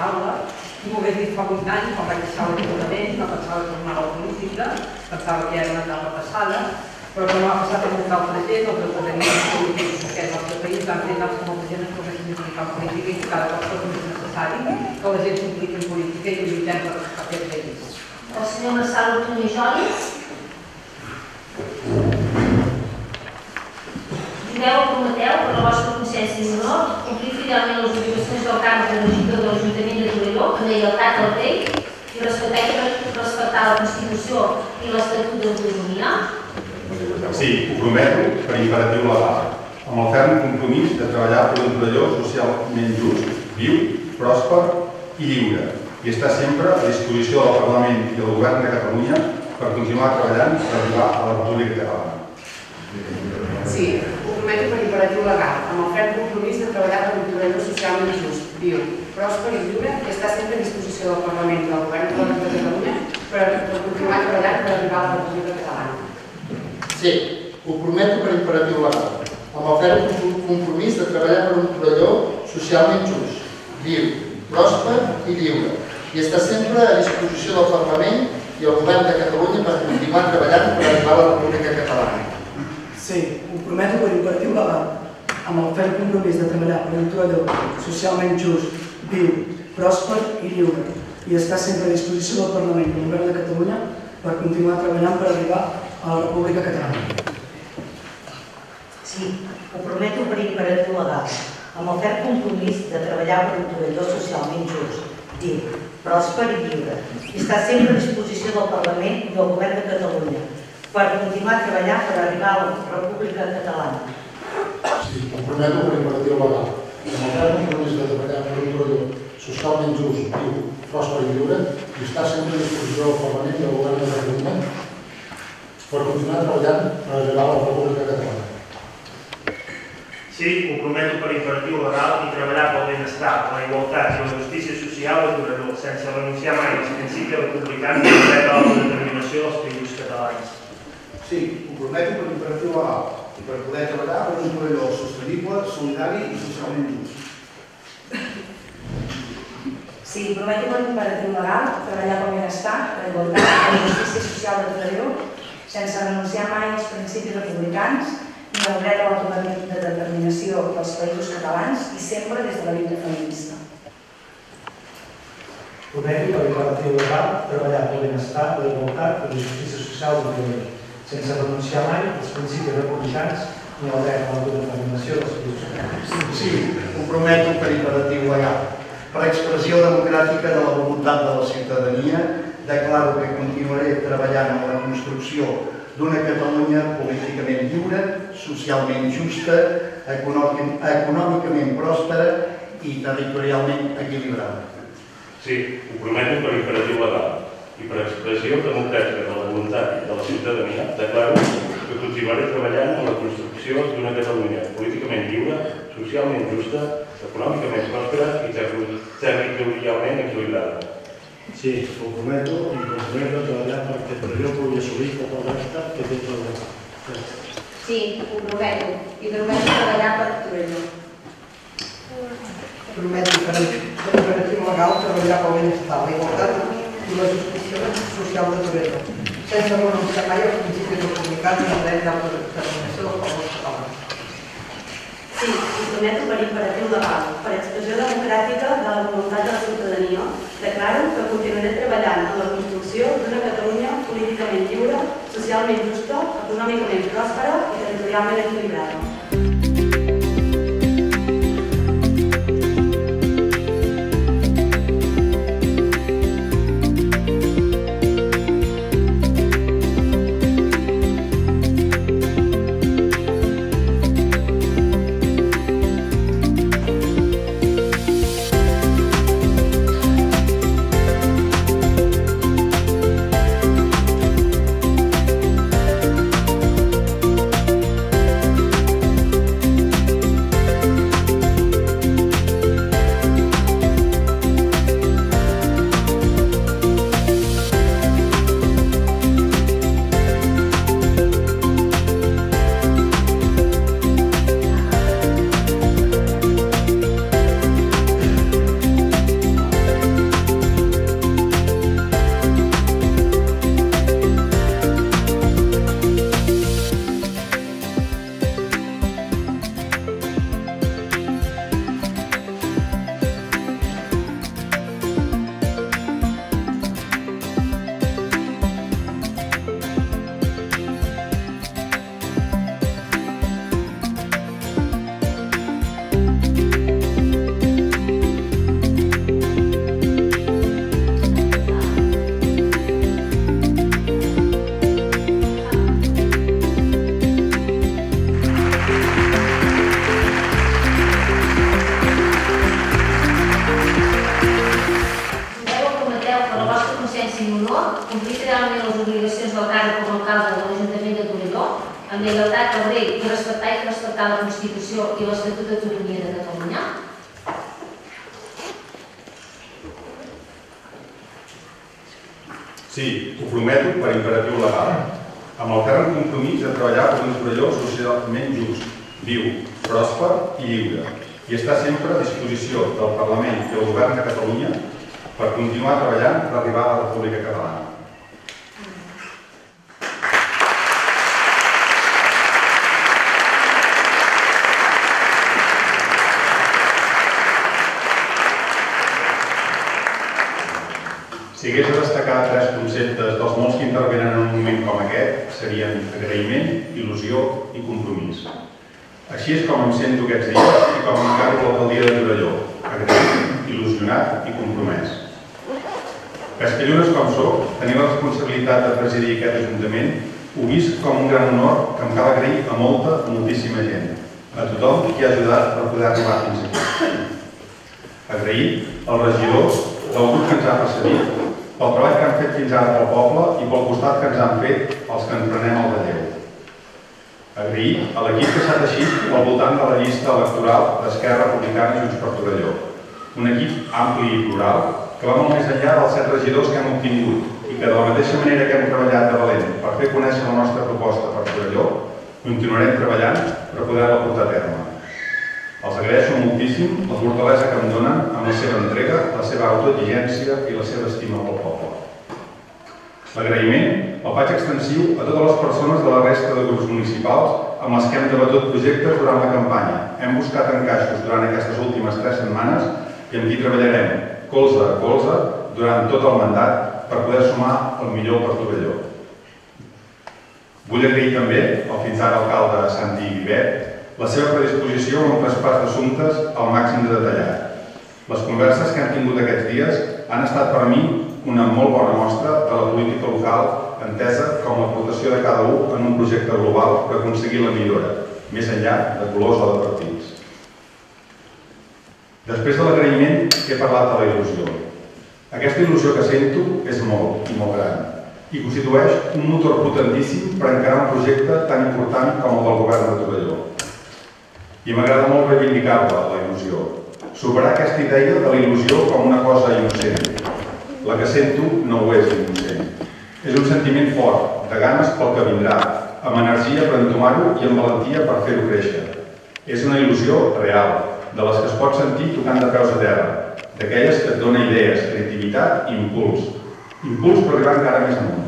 taula, i m'ho hagués dit fa 8 anys, quan vaig deixar l'Ajuntament, no pensava tornar a la política, pensava que ja era una etapa passada, però com ha passat amb molta altra gent, els esdeveniments polítics d'aquest nostre país van fer que molta gent es pogués implicar en política i cada cop és més necessari que la gent s'impliqui en política i lluitem per aquests ells. El senyor Marçal Ortuño Jolis. Jureu o prometeu, per la vostra consciència i honor, complir fidelment les obligacions del càrrec de regidor de l'Ajuntament de Torelló, amb lleialtat al rei, i respectar la Constitució i l'Estatut d'Autonomia? Sí, ho prometo per imperatiu legal, amb el ferm compromís de treballar per un Torelló socialment just, viu, pròsper i lliure, i estar sempre a disposició del Parlament i del Govern de Catalunya per continuar treballant per arribar a la República Catalana. Sí, ho prometo per imperatiu legal, amb el ferm compromís de treballar per un Torelló socialment just, viu, pròsper i lliure, i estar sempre a disposició del Parlament i del Govern de Catalunya per continuar treballant per arribar a la República Catalana. Sí, ho prometo per imperatiu legal, amb el ferm compromís de treballar per un Torelló socialment just, viu, pròsper i lliure, i estar sempre a disposició del Parlament i el Govern de Catalunya per continuar treballant per arribar a la República Catalana. Sí, ho prometo per imperatiu legal, amb el ferm compromís de treballar per un Torelló socialment just, viu, pròsper i lliure, i estar sempre a disposició del Parlament i el Govern de Catalunya per continuar treballant per arribar a la República Catalana. Sí, ho prometo per imperatiu legal, amb el ferm compromís de treballar per un Torelló socialment just, viu, pròsper i lliure, i estar sempre a disposició del Parlament i del Govern de Catalunya per continuar treballant per arribar a la República Catalana. Sí, ho prometo per imperatiu legal, amb el ferm compromís de treballar per un Torelló socialment just, viu, pròsper i lliure, i estar sempre a disposició del Parlament i del Govern de Catalunya per continuar treballant per arribar a la República Catalana. Sí, ho prometo per imperatiu legal i treballar pel benestar, la igualtat i la justícia social a Torelló, sense renunciar mai als principis republicans i al dret a l'autodeterminació dels països catalans. Sí, ho prometo per imperatiu legal i per poder treballar per un Torelló sostenible, solidari i socialment just. Sí, prometo per imperatiu legal treballar pel benestar, la igualtat i la justícia social de Torelló, sense renunciar mai als principis republicans ni al dret a l'autodeterminació dels països catalans i sempre des de la lluita feminista. Prometo per imperatiu legal treballar pel benestar, la igualtat i la justícia social de Torelló, sense renunciar mai als principis republicans ni al dret a l'autodeterminació dels països catalans. Sí, ho prometo per imperatiu legal. Per expressió democràtica de la voluntat de la ciutadania, declaro que continuaré treballant en la construcció d'una Catalunya políticament lliure, socialment justa, econòmicament pròspera i territorialment equilibrada. Sí, ho prometo per imperatiu legal i per expressió democràtica de la voluntat de la ciutadania, declaro que continuaré treballant en la construcció d'una Catalunya políticament lliure, socialment justa, econòmicament pròspera i territorialment equilibrada. Sí, ho prometo i comprometo a treballar perquè Torelló pugui assolir tot el repte que té Torelló. Sí, ho prometo i prometo treballar per Torelló. Prometo per imperatiu legal treballar pel benestar, la igualtat i la justícia social de Torelló, sense renunciar mai als principis republicans i al dret d'autodeterminació dels pobles catalans. Sí, ho prometo per imperatiu legal, per expressió democràtica de la voluntat de la ciutadania, declaro que continuaré treballant en la construcció d'una Catalunya políticament lliure, socialment justa, econòmicament pròspera i territorialment equilibrada. respectar la Constitució i l'Estatut d'Autonomia de Catalunya? Sí, ho prometo per imperatiu legal, amb el ferm compromís de treballar per un Torelló socialment just, viu, pròsper i lliure, i estar sempre a disposició del Parlament i el Govern de Catalunya per continuar treballant per arribar a la República Catalana. Si hagués de destacar tres conceptes dels molts que intervenen en un moment com aquest, serien agraïment, il·lusió i compromís. Així és com em sento aquests dies i com encaro l'alcaldia de Torelló, agraït, il·lusionat i compromès. Castellones com soc, tenir la responsabilitat de presidir aquest ajuntament, ho visc com un gran honor que em cal agrair a moltíssima gent, a tothom qui ha ajudat per poder arribar fins aquí. Agrair als regidors del grup que ens ha precedit, pel treball que han fet fins ara pel poble i pel costat que ens han fet els que ens prenem el relleu. Agrair a l'equip que s'ha teixit al voltant de la llista electoral d'Esquerra Republicana i Junts per Torelló. Un equip ampli i plural que va molt més enllà dels 7 regidors que hem obtingut i que de la mateixa manera que hem treballat de valent per fer conèixer la nostra proposta per Torelló, continuarem treballant per poder-la portar a terme. Els agraeixo moltíssim la fortalesa que em donen amb la seva entrega, la seva autoexigència i la seva estima pel poble. L'agraïment el faig extensiu a totes les persones de la resta de grups municipals amb les que hem debatut projectes durant la campanya. Hem buscat encaixos durant aquestes últimes 3 setmanes i amb qui treballarem colze a colze durant tot el mandat per poder sumar el millor per Torelló. Vull agrair també al fins ara alcalde Santi Vivet la seva predisposició en un traspàs d'assumptes al màxim de detallat. Les converses que hem tingut aquests dies han estat per mi una molt bona mostra de la política local entesa com l'aportació de cada un en un projecte global per aconseguir la millora, més enllà de colors o de partits. Després de l'agraïment he parlat de la il·lusió. Aquesta il·lusió que sento és molt i molt gran i constitueix un motor potentíssim per encarar un projecte tan important com el del govern de Torelló. I m'agrada molt reivindicar-la, la il·lusió. Superar aquesta idea de la il·lusió com una cosa innocent. La que sento no ho és innocent. És un sentiment fort, de ganes pel que vindrà, amb energia per entomar-ho i amb valentia per fer-ho créixer. És una il·lusió real, de les que es pot sentir tocant de peus a terra, d'aquelles que et dona idees, creativitat i impuls. Impuls per arribar encara més amunt.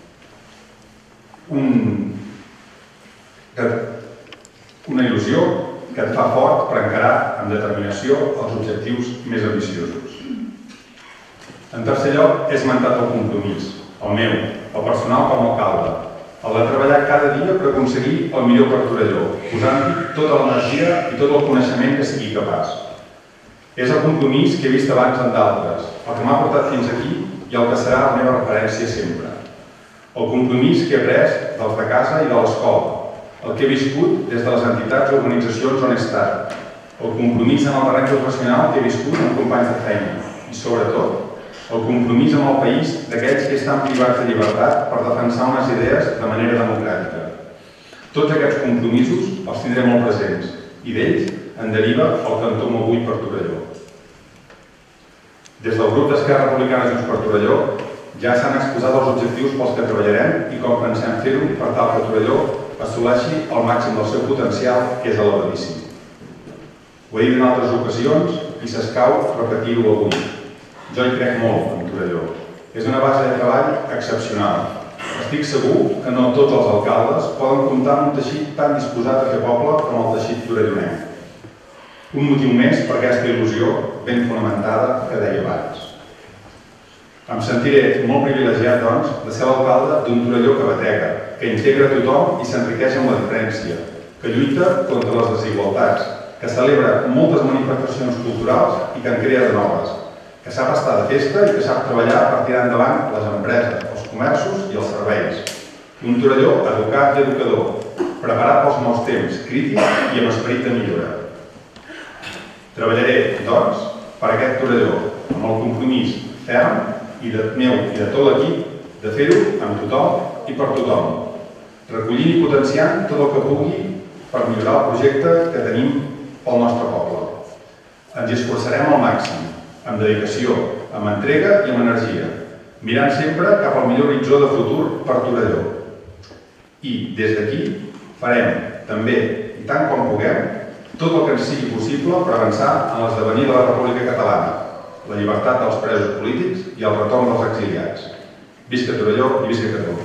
Una il·lusió que et fa fort per encarar amb determinació els objectius més ambiciosos. En tercer lloc, he esmentat el compromís, el meu, el personal com a alcalde, el de treballar cada dia per aconseguir el millor per Torelló, posant-hi tota l'energia i tot el coneixement que sigui capaç. És el compromís que he vist abans en d'altres, el que m'ha portat fins aquí i el que serà la meva referència sempre. El compromís que he pres dels de casa i de l'escola, el que he viscut des de les entitats i organitzacions on he estat, el compromís en el terreny professional que he viscut amb companys de feina i, sobretot, el compromís amb el país d'aquells que estan privats de llibertat per defensar unes idees de manera democràtica. Tots aquests compromisos els tindré molt presents i d'ells en deriva el que entomo avui per Torelló. Des del grup d'Esquerra Republicana Junts per Torelló ja s'han exposat els objectius pels que treballarem i com pensem fer-ho per tal que Torelló assoleixi el màxim del seu potencial, que és elevadíssim. Ho he dit en altres ocasions i s'escau repetir-ho avui. Jo hi crec molt en Torelló. És una base de treball excepcional. Estic segur que no tots els alcaldes poden comptar amb un teixit tan disposat a fer poble com el teixit torellonenc. Un motiu més per aquesta il·lusió ben fonamentada que deia abans. Em sentiré molt privilegiat, doncs, de ser l'alcalde d'un Torelló que batega, que integra tothom i s'enriqueix amb la diferència, que lluita contra les desigualtats, que celebra moltes manifestacions culturals i que en crea de noves, que sap estar de festa i que sap treballar per tirar endavant les empreses, els comerços i els serveis. Un Torelló educat i educador, preparat pels nous temps, crític i amb esperit de millora. Treballaré, doncs, per aquest Torelló, amb el compromís ferm i meu i de tot l'equip de fer-ho amb tothom i per tothom, recollint i potenciant tot el que pugui per millorar el projecte que tenim pel nostre poble. Ens hi esforçarem al màxim, amb dedicació, amb entrega i amb energia, mirant sempre cap al millor horitzó de futur per Torelló. I des d'aquí farem també, i tant com puguem, tot el que ens sigui possible per avançar en l'esdevenir de la República Catalana, la llibertat dels presos polítics i el retorn dels exiliats. Visca Torelló i visca Catalunya.